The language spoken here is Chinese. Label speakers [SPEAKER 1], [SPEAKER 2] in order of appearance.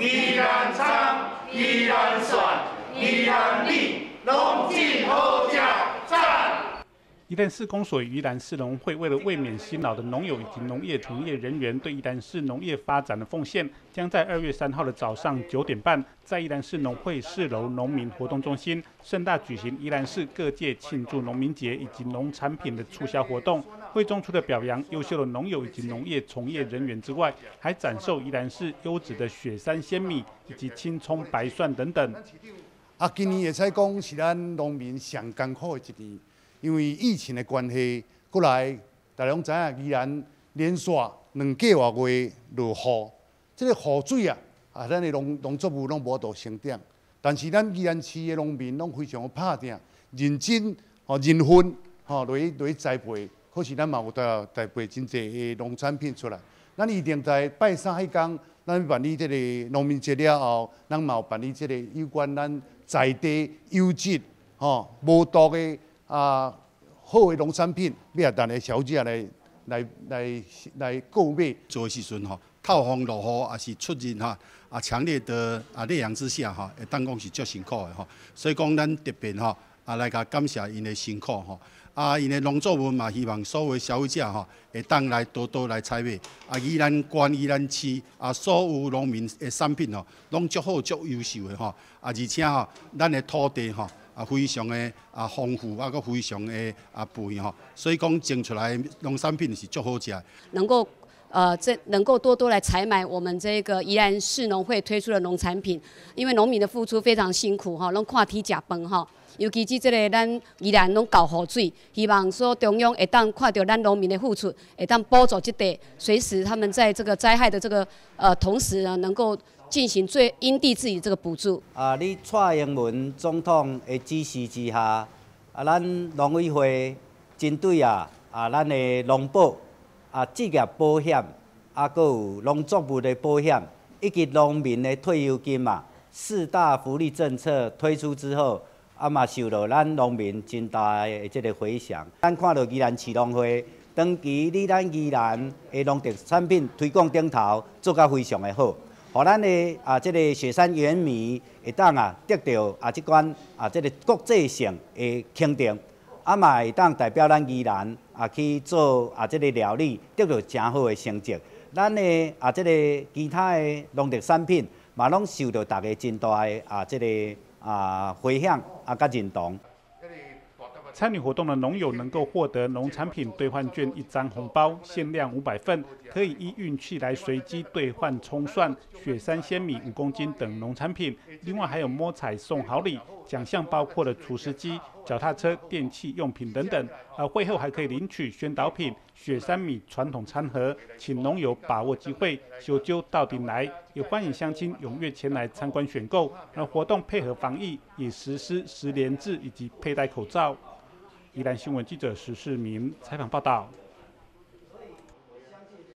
[SPEAKER 1] 宜兰昌、宜兰选、宜兰米，拢进好食，赞！
[SPEAKER 2] 宜兰市公所与宜兰市农会为了卫冕辛劳的农友以及农业从业人员对宜兰市农业发展的奉献，将在2月3号的早上9点半，在宜兰市农会4楼农民活动中心盛大举行宜兰市各界庆祝农民节以及农产品的促销活动。会中除了表扬优秀的农友以及农业从业人员之外，还展售宜兰市优质的雪山鲜米以及青葱、白蒜等等。
[SPEAKER 3] 今年会使讲是咱农民上艰苦的一年。因为疫情的关系，过来大家拢知影，宜兰连续2个多月落雨，这个雨水咱的农作物拢无度生长。但是咱宜兰市的农民拢非常拍拼、认真、认份，来栽培。可是咱嘛有栽培真济的农产品出来。咱一定在拜三迄天，咱办理这个农民节了后，咱嘛有办理这个有关咱在地优质、无毒的。好的农产品，要让咱的消费者来购买。
[SPEAKER 4] 做的时阵透风落雨也是出日强烈的烈阳之下会当讲是足辛苦的所以讲咱特别来甲感谢因的辛苦因的农作物嘛，希望所有消费者会当来多多来采买宜兰县、宜兰市所有农民的产品拢足好、足优秀的而且咱的土地非常的丰富，个非常的肥所以讲种出来的农产品是足好食。
[SPEAKER 5] 能够多多来采买我们这个宜兰市农会推出的农产品，因为农民的付出非常辛苦拢看天吃饭尤其是这个咱宜兰拢搞雨水，希望说中央会当看到咱农民的付出，会当补助这地，随时他们在这个灾害的这个同时呢，能够进行最因地制宜这个补助。
[SPEAKER 6] 你蔡英文总统的指示之下，咱农委会针对咱的农保、职业保险，还有农作物的保险，以及农民的退休金4大福利政策推出之后，嘛受到咱农民真大的这个回响。咱看到宜兰市农会长期伫咱宜兰的农特产品推广顶头做甲非常的好。互咱的这个雪山原米会当得到这款这个国际性的肯定，嘛会当代表咱宜兰去做这个料理，得到真好的成绩。咱的这个其他的农特产品嘛，拢受到大家真大的这个回响甲认同。
[SPEAKER 2] 参与活动的农友能够获得农产品兑换券1张红包，限量500份，可以依运气来随机兑换葱蒜、雪山鲜米5公斤等农产品。另外还有摸彩送好礼，奖项包括了除湿机、脚踏车、电器用品等等。而会后还可以领取宣导品、雪山米传统餐盒，请农友把握机会，修究到底来。也欢迎乡亲踊跃前来参观选购。而活动配合防疫，也实施10连制以及佩戴口罩。宜兰新闻记者石世明采访报道。